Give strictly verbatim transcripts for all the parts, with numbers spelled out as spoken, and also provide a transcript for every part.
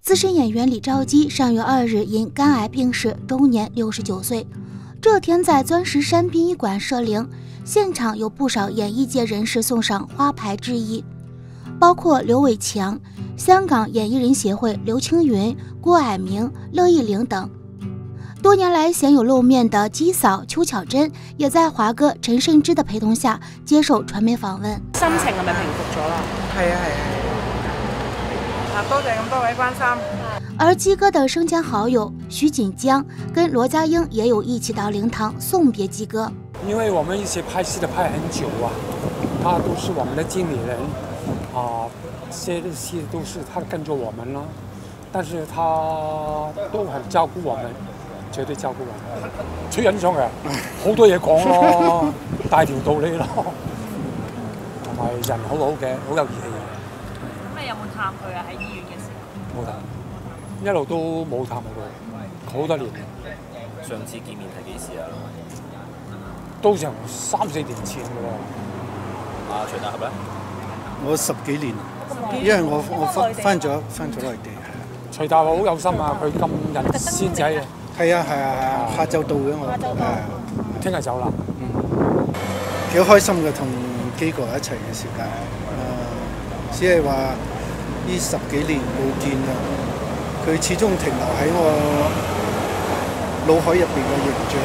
资深演员李兆基上月二日因肝癌病逝，终年六十九岁。这天在钻石山殡仪馆设灵，现场有不少演艺界人士送上花牌致意，包括刘伟强、香港演艺人协会刘青云、郭蔼明、乐易玲等。多年来鲜有露面的基嫂邱巧珍，也在華哥陳勝之的陪同下接受傳媒訪問。 心情係咪平復咗啦？ 係啊係啊。啊，多謝咁多位關心。 而基哥的生前好友徐锦江跟羅家英也有一起到靈堂送別基哥。 因為我們一起拍戲的拍很久啊，他都是我們的經理人啊，這些戲都是他跟着我們了，但是他都很照顧我們。絕對照顧人，吹欣賞嘅，好多嘢講咯，大條道理咯，同埋人好好嘅，好有義氣嘅。 咁你有冇探佢啊？喺醫院嘅時候？ 冇探，一路都冇探佢，好多年。 上次見面係幾時啊？ 都成三四年前嘅喎。 啊，徐大俠咧？ 我十幾年，因為我我翻翻咗翻咗內地。 徐大俠好有心啊，佢咁人先仔啊。 係啊係啊係啊，下晝到嘅我，誒， 聽日走啦。 嗯，幾開心嘅同基哥一齊嘅時間，誒，只係話呢十幾年冇見啦，佢始終停留喺我腦海入邊嘅形象，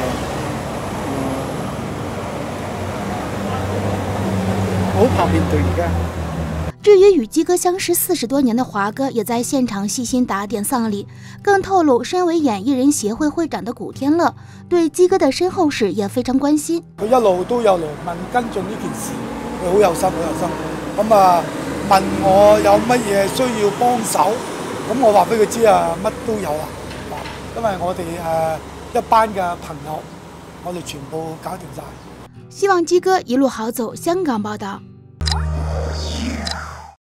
嗯，我好怕面對而家。 至於與基哥相識四十多年的華哥，也在現場細心打點喪禮，更透露身為演藝人協會會長的古天樂對基哥的身後事也非常關心。 佢一路都有嚟問跟進呢件事，佢好有心好有心。咁啊問我有乜嘢需要幫手，咁我話俾佢知啊，乜都有啊，因為我哋誒一班嘅朋友，我哋全部搞掂晒。 希望基哥一路好走。香港報道。